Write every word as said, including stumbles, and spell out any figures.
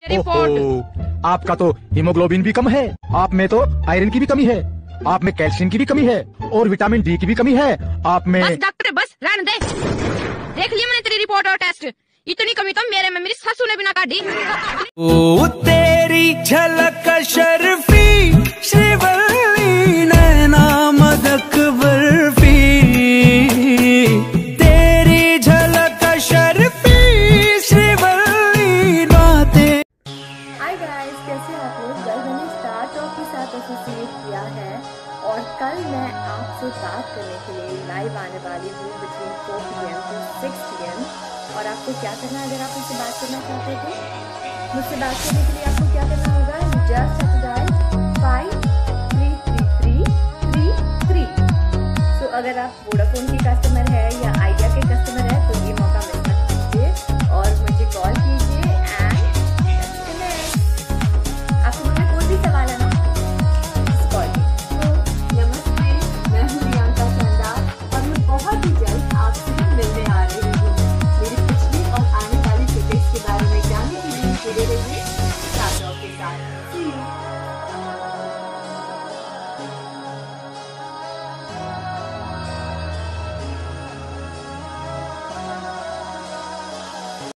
Report. आपका तो haemoglobin भी कम है, आप में तो आयरन की भी कमी है, आप में कैल्शियम की भी कमी है और विटामिन डी की भी कमी है, आप में। बस डॉक्टर बस रहने दे, देख लिया मैंने तेरी रिपोर्ट और टेस्ट, इतनी कमी तो मेरे में मेरी सासू ने भी ना काटी। ओ तेरी झलक शर्फी श्रीवल्ली नैना मदक बर्फी, तेरी झलक शर्फी श्रीवल्ली बातें। हाय गाइस, कैसे आप लोग? कल मैंने स्टार टॉक के साथ एसोसिएट किया है और कल मैं आपसे बात करने के लिए लाइव आने वाली हूँ between four p m to six p m. और आपको क्या करना है अगर आप मुझसे बात करना चाहते थे? मुझसे बात करने के लिए आपको क्या करना होगा? Just have to dial five three three three three three. So अगर आप वोडाफोन के कस्टमर है या आइडिया के कस्टमर है तो ये